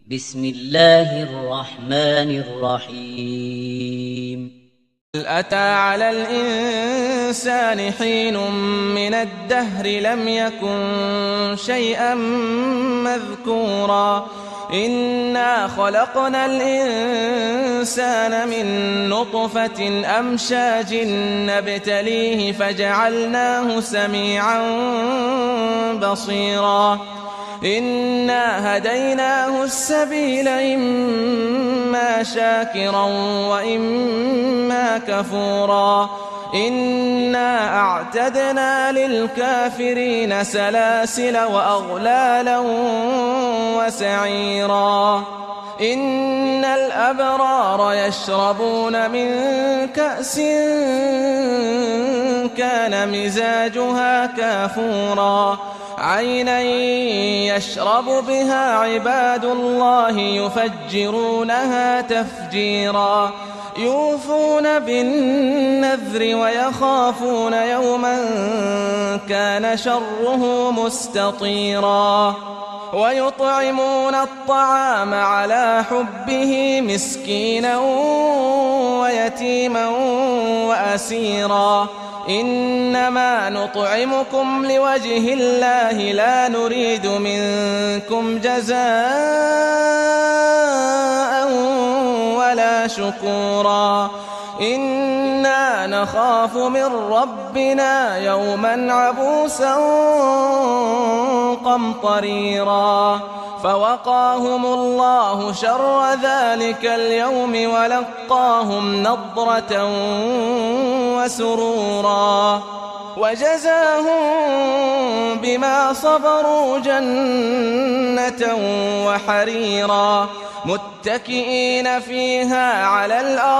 بسم الله الرحمن الرحيم. هل أتى على الإنسان حين من الدهر لم يكن شيئا مذكورا إنا خلقنا الإنسان من نطفة أمشاج نبتليه فجعلناه سميعا بصيرا إنا هديناه السبيل إما شاكرا وإما كفورا إنا أعتدنا للكافرين سلاسل وأغلالا وسعيرا إن الأبرار يشربون من كأس كان مزاجها كافورا عينا يشرب بها عباد الله يفجرونها تفجيرا يوفون بالنذر ويخافون يوما كان شره مستطيرا ويطعمون الطعام على حبه مسكينا ويتيما وأسيرا إنما نطعمكم لوجه الله لا نريد منكم جزاء ولا شكورا إنا نخاف من ربنا يوما عبوسا قمطريرا فوقاهم الله شر ذلك اليوم ولقاهم نضرة وسرورا وجزاهم بما صبروا جنة وحريرا متكئين فيها على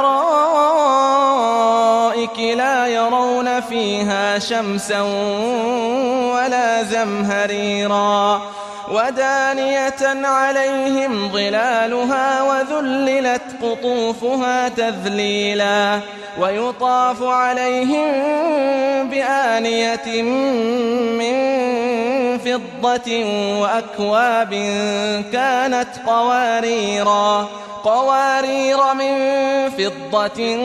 الأرائك لا يرون فيها شمسا ولا زمهريرا ودانية عليهم ظلالها وذللت قطوفها تذليلا ويطاف عليهم بآنية من فضة وأكواب كانت قوارير من فضة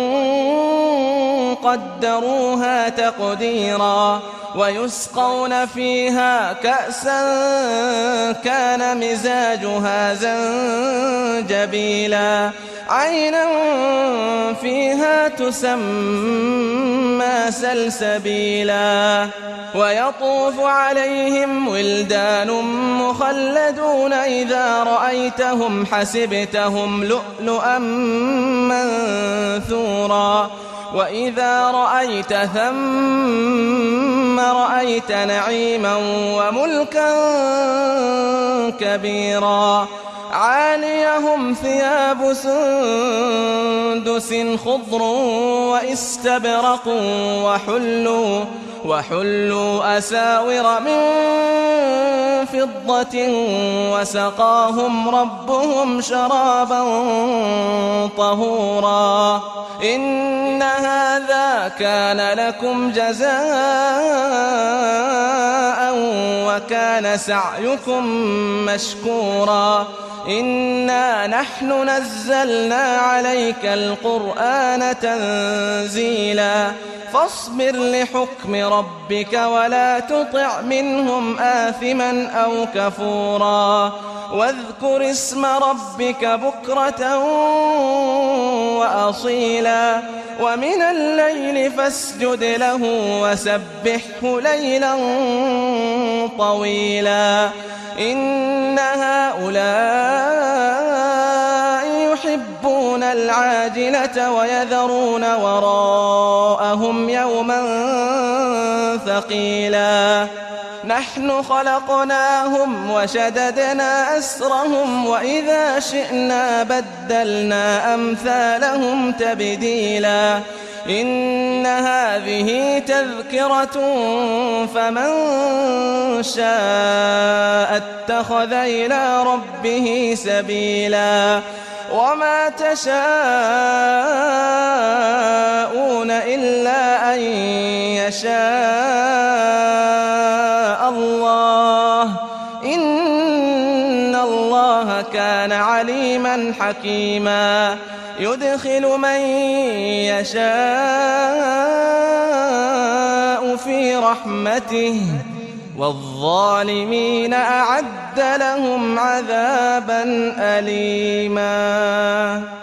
قدروها تقديرا ويسقون فيها كأسا كان مزاجها زنجبيلا عينا فيها تسمى سلسبيلا ويطوف عليهم ولدان مخلدون إذا رأيتهم حسبتهم لؤلؤا منثورا وإذا رأيت ثم رأيت نعيما وملكا كبيرا عاليهم ثياب سندس خضر واستبرق وحلوا أساور من فضة وسقاهم ربهم شرابا طهورا إن هذا كان لكم جزاء وكان سعيكم مشكورا إنا نحن نزلنا عليك القرآن تنزيلا فاصبر لحكم ربك ولا تطع منهم آثما أو كفورا واذكر اسم ربك بكرة وأصيلا ومن الليل فاسجد له وسبحه ليلا طويلا إن هؤلاء يحبون العاجلة ويذرون وراءهم يوما ثقيلا نحن خلقناهم وشددنا أسرهم وإذا شئنا بدلنا أمثالهم تبديلا إن هذه تذكرة فمن شاء اتخذ إلى ربه سبيلا وما تشاءون إلا أن يشاء الله إن الله كان عليما حكيما يدخل من يشاء في رحمته والظالمين أعد لهم عذابا أليما.